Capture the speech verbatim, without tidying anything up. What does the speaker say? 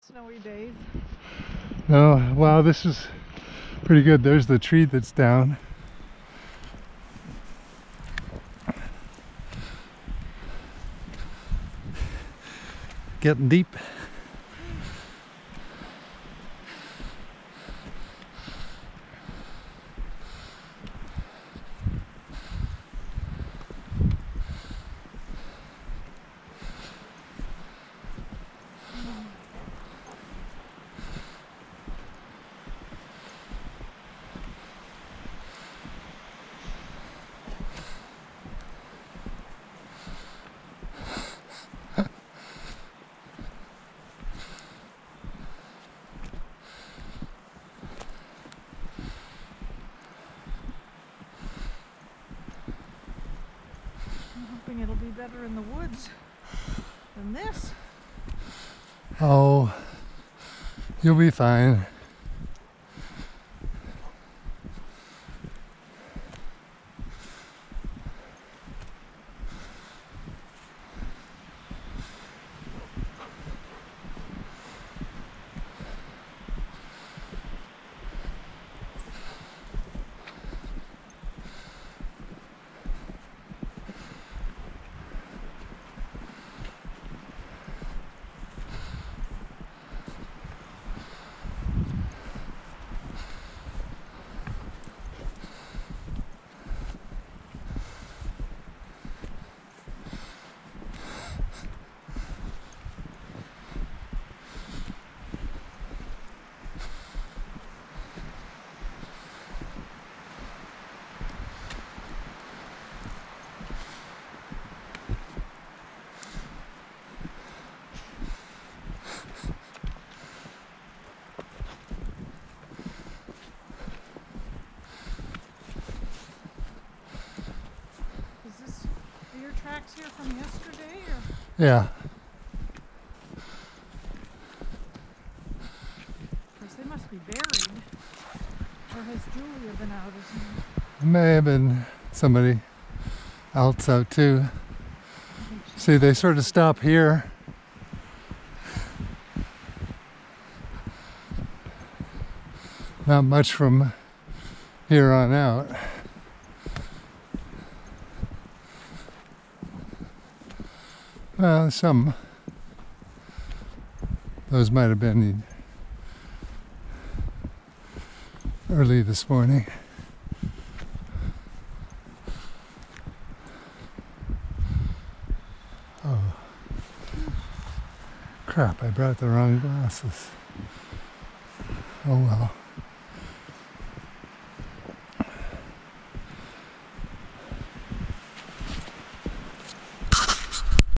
snowy days. No, wow, this is pretty good. There's the tree that's down. Getting deep. I'm hoping it'll be better in the woods than this. Oh, you'll be fine. Tracks here from yesterday, or? Yeah. Of course, they must be buried. Or has Julia been out as well? It may have been somebody else out too. See, they sort of stop here. Not much from here on out. Well, some. Those might have been early this morning. Oh. Crap, I brought the wrong glasses. Oh well.